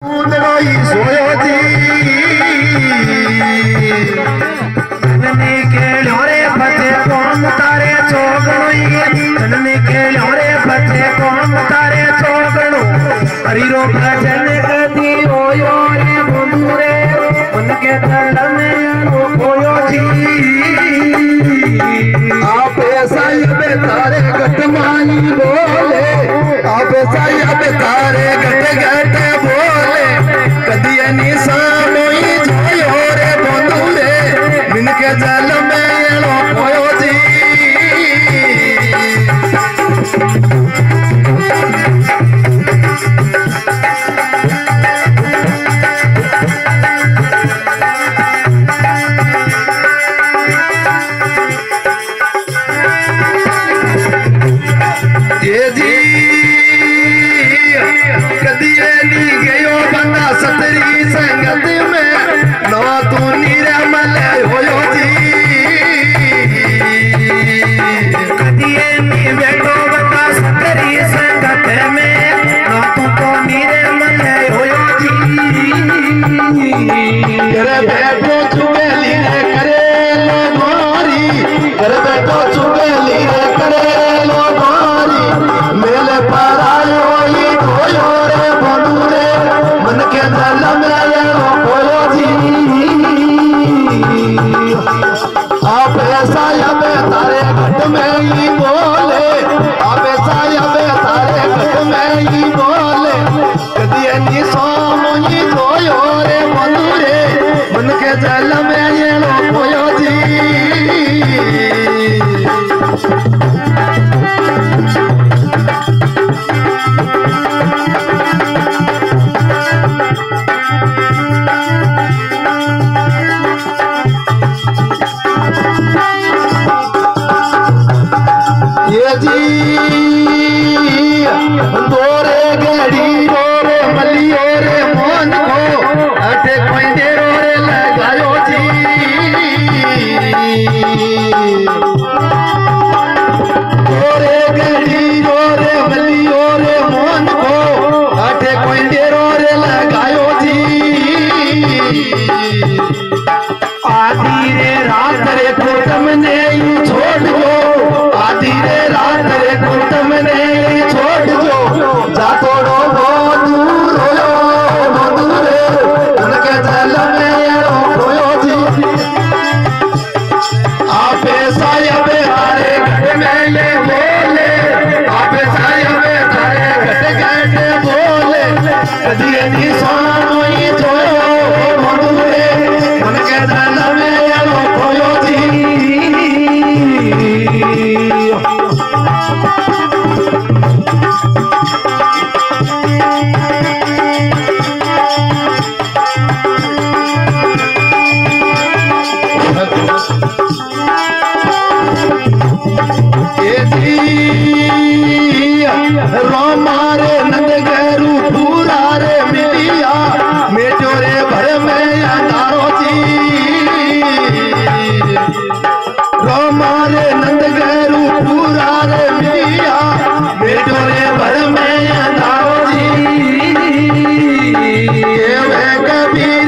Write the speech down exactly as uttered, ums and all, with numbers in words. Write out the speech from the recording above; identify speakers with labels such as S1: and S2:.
S1: सोयो जी धननी के ल्योरे बचे कौन तारे चौगणो धननी के ल्योरे बचे कौन तारे चौगणो हरिरो भजन कदी होयो रे बंधु रे उनके दल में होयो जी आप साहिब तारे गटमाई बोले आप साहिब तारे गट गट बोले कदी निशानोई जोयो रे बंधु रे मिनके जल में एलो होयो जी ये जी कदी नी गयो बंदा सतरी संगत में नवा तू निरमल होयो जी कदी नी बैठो बंदा सतरी संगत में नवा तू तो निरमल होयो जी करे बैठो चुगली रे करे लो गोरी करे बैठो चुगली रे करे लो गोरी मेले परायो ही होयो रे बंधु रे मन के जल में एलो होयो जी आप ऐसा यबे तारे घट में ही बोले आप ऐसा यबे तारे घट में ही बोले कदी नी सोमो ही होयो रे बंधु रे मन के जल में एलो होयो जी ये जी दोरे गड़ी रोरे मलियो रे मोन को अटे कोई देरो रे लगायो जी दोरे गड़ी रोरे मलियो रे मोन को अटे कोई देरो रे लगायो जी आधी रे रात रे कोटम ने छोड़ दो आधी रे रात रे कोटम ने छोड़ दो जा तोड़ो बहुत दूर होयो बंधु रे उनके जल में एलो होयो जी आप साहिब तारे घट में ये बोले आप साहिब तारे घट घट बोले कदी निशानो ही जोयो बंधु रे उनके जल में एलो होयो जी रोमारे नंद गरू पूरा रे मिलिया मेटो रे भर में अंधारो जी रोमारे नंद गरू पूरा रे मिलिया मेटो रे भर में अंधारो जी ये वे कभी